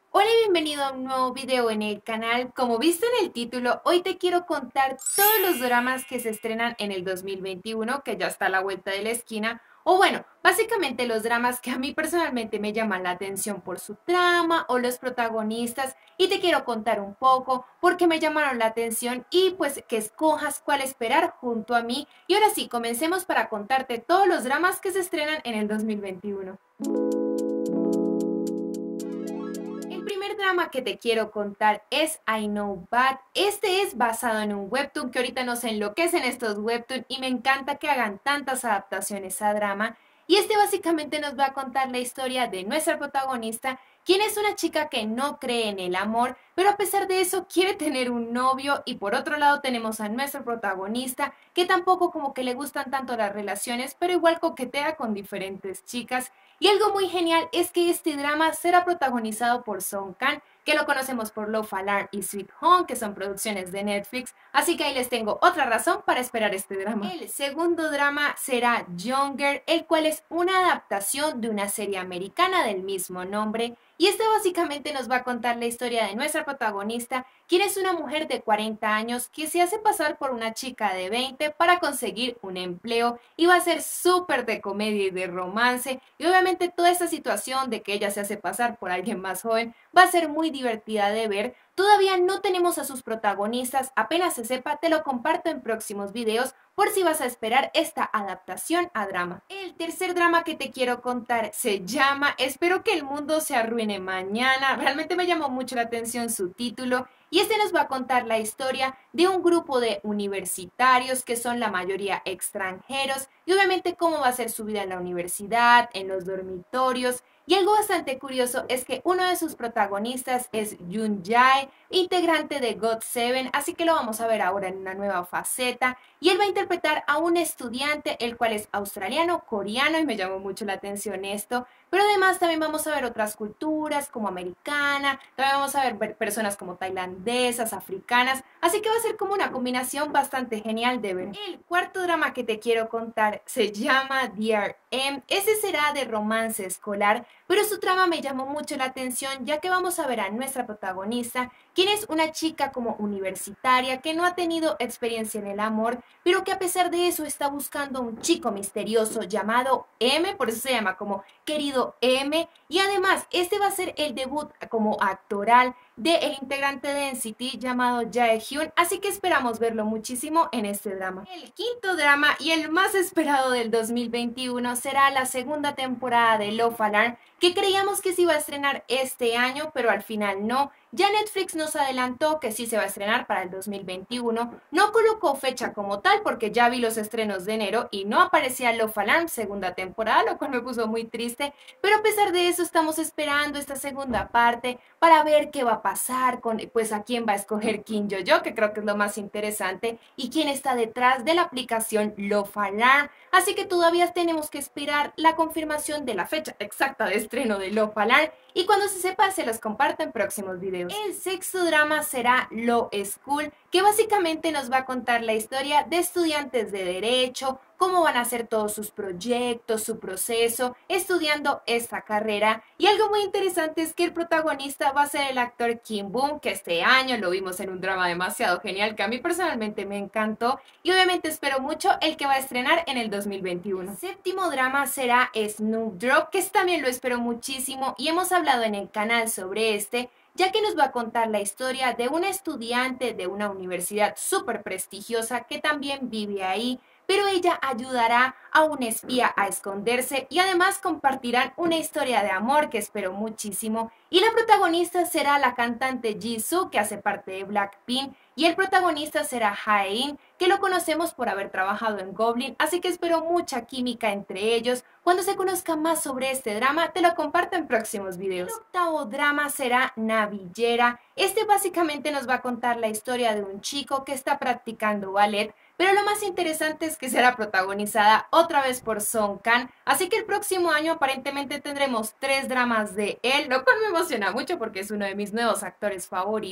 Hola y bienvenido a un nuevo video en el canal. Como viste en el título, hoy te quiero contar todos los dramas que se estrenan en el 2021, que ya está a la vuelta de la esquina. O bueno, básicamente los dramas que a mí personalmente me llaman la atención por su trama o los protagonistas. Y te quiero contar un poco por qué me llamaron la atención y pues que escojas cuál esperar junto a mí. Y ahora sí, comencemos para contarte todos los dramas que se estrenan en el 2021. El primer drama que te quiero contar es I Know Bad. Este es basado en un webtoon que ahorita nos enloquecen estos webtoons y me encanta que hagan tantas adaptaciones a drama. Y este básicamente nos va a contar la historia de nuestra protagonista, quien es una chica que no cree en el amor, pero a pesar de eso quiere tener un novio. Y por otro lado tenemos a nuestro protagonista, que tampoco como que le gustan tanto las relaciones, pero igual coquetea con diferentes chicas. Y algo muy genial es que este drama será protagonizado por Song Kang, que lo conocemos por Love Alarm y Sweet Home, que son producciones de Netflix, así que ahí les tengo otra razón para esperar este drama. El segundo drama será Younger, el cual es una adaptación de una serie americana del mismo nombre, y este básicamente nos va a contar la historia de nuestra protagonista, quien es una mujer de 40 años que se hace pasar por una chica de 20 para conseguir un empleo, y va a ser súper de comedia y de romance, y obviamente toda esta situación de que ella se hace pasar por alguien más joven va a ser muy divertida de ver. Todavía no tenemos a sus protagonistas, apenas se sepa te lo comparto en próximos videos por si vas a esperar esta adaptación a drama. El tercer drama que te quiero contar se llama Espero que el mundo se arruine mañana. Realmente me llamó mucho la atención su título. Y este nos va a contar la historia de un grupo de universitarios que son la mayoría extranjeros y obviamente cómo va a ser su vida en la universidad, en los dormitorios. Y algo bastante curioso es que uno de sus protagonistas es Yoon Jae, integrante de GOT7, así que lo vamos a ver ahora en una nueva faceta. Y él va a interpretar a un estudiante, el cual es australiano, coreano, y me llamó mucho la atención esto. Pero además también vamos a ver otras culturas como americana, también vamos a ver personas como tailandesas, africanas, así que va a ser como una combinación bastante genial de ver. El cuarto drama que te quiero contar se llama Dear M. Ese será de romance escolar, pero su trama me llamó mucho la atención ya que vamos a ver a nuestra protagonista, quien es una chica como universitaria que no ha tenido experiencia en el amor, pero que a pesar de eso está buscando un chico misterioso llamado M, por eso se llama como querido M, y además este va a ser el debut como actoral del integrante de NCT llamado Jaehyun, así que esperamos verlo muchísimo en este drama. El quinto drama y el más esperado del 2021 será la segunda temporada de Love Alarm, que creíamos que se iba a estrenar este año, pero al final no. Ya Netflix nos adelantó que sí se va a estrenar para el 2021. No colocó fecha como tal porque ya vi los estrenos de enero y no aparecía Love Alarm segunda temporada, lo cual me puso muy triste. Pero a pesar de eso estamos esperando esta segunda parte para ver qué va a pasar con, pues a quién va a escoger Kim Yo-yo, que creo que es lo más interesante, y quién está detrás de la aplicación Love Alarm. Así que todavía tenemos que esperar la confirmación de la fecha exacta de estreno de Love Alarm y cuando se sepa se los comparto en próximos videos. El sexto drama será Law School, que básicamente nos va a contar la historia de estudiantes de derecho, cómo van a hacer todos sus proyectos, su proceso, estudiando esta carrera. Y algo muy interesante es que el protagonista va a ser el actor Kim Boon, que este año lo vimos en un drama demasiado genial que a mí personalmente me encantó y obviamente espero mucho el que va a estrenar en el 2021. El séptimo drama será Snowdrop, que también lo espero muchísimo y hemos hablado en el canal sobre este, ya que nos va a contar la historia de una estudiante de una universidad súper prestigiosa que también vive ahí, pero ella ayudará a un espía a esconderse y además compartirán una historia de amor que espero muchísimo. Y la protagonista será la cantante Jisoo, que hace parte de Blackpink, y el protagonista será Haein, que lo conocemos por haber trabajado en Goblin, así que espero mucha química entre ellos. Cuando se conozca más sobre este drama, te lo comparto en próximos videos. El octavo drama será Navillera. Este básicamente nos va a contar la historia de un chico que está practicando ballet, pero lo más interesante es que será protagonizada otra vez por Song Kang, así que el próximo año aparentemente tendremos tres dramas de él, lo cual me emociona mucho porque es uno de mis nuevos actores favoritos.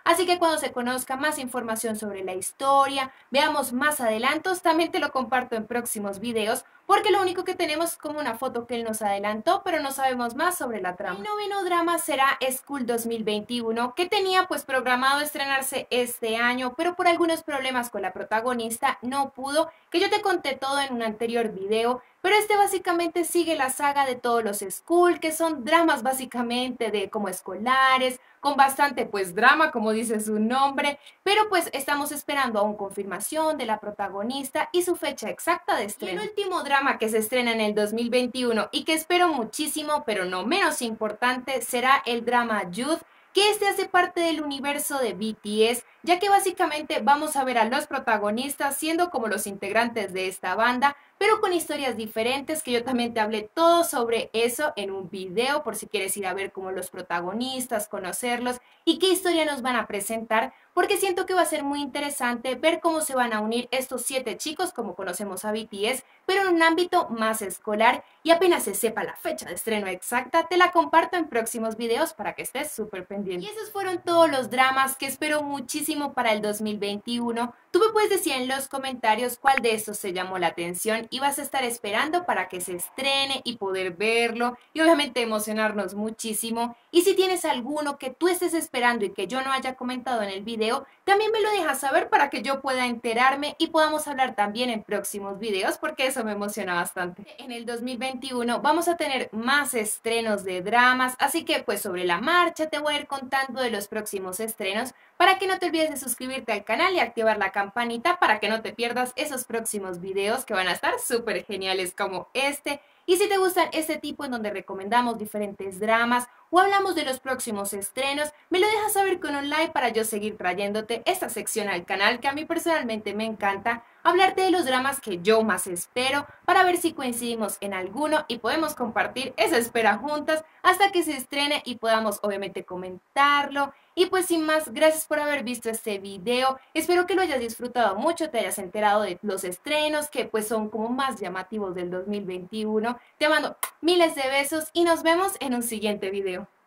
Así que cuando se conozca más información sobre la historia, veamos más adelantos, también te lo comparto en próximos videos, porque lo único que tenemos es como una foto que él nos adelantó, pero no sabemos más sobre la trama. El noveno drama será School 2021, que tenía pues programado estrenarse este año, pero por algunos problemas con la protagonista no pudo, que yo te conté todo en un anterior video, pero este básicamente sigue la saga de todos los School, que son dramas básicamente de como escolares, con bastante pues drama, como dice su nombre, pero pues estamos esperando aún confirmación de la protagonista y su fecha exacta de estreno. Y el último drama que se estrena en el 2021 y que espero muchísimo, pero no menos importante, será el drama Youth, que este hace parte del universo de BTS, ya que básicamente vamos a ver a los protagonistas siendo como los integrantes de esta banda, pero con historias diferentes, que yo también te hablé todo sobre eso en un video, por si quieres ir a ver como los protagonistas, conocerlos y qué historia nos van a presentar, porque siento que va a ser muy interesante ver cómo se van a unir estos 7 chicos, como conocemos a BTS, pero en un ámbito más escolar, y apenas se sepa la fecha de estreno exacta, te la comparto en próximos videos para que estés súper pendiente. Y esos fueron todos los dramas que espero muchísimo para el 2021. Tú me puedes decir en los comentarios cuál de estos te llamó la atención y vas a estar esperando para que se estrene y poder verlo y obviamente emocionarnos muchísimo. Y si tienes alguno que tú estés esperando y que yo no haya comentado en el video, también me lo dejas saber para que yo pueda enterarme y podamos hablar también en próximos videos, porque eso me emociona bastante. En el 2021 vamos a tener más estrenos de dramas, así que pues sobre la marcha te voy a ir contando de los próximos estrenos para que no te olvides de suscribirte al canal y activar la campanita para que no te pierdas esos próximos videos que van a estar súper geniales como este. Y si te gustan este tipo en donde recomendamos diferentes dramas o hablamos de los próximos estrenos, me lo dejas saber con un like para yo seguir trayéndote esta sección al canal, que a mí personalmente me encanta hablarte de los dramas que yo más espero, para ver si coincidimos en alguno y podemos compartir esa espera juntas hasta que se estrene y podamos obviamente comentarlo. Y pues sin más, gracias por haber visto este video, espero que lo hayas disfrutado mucho, te hayas enterado de los estrenos que pues son como más llamativos del 2021. Te mando miles de besos y nos vemos en un siguiente video.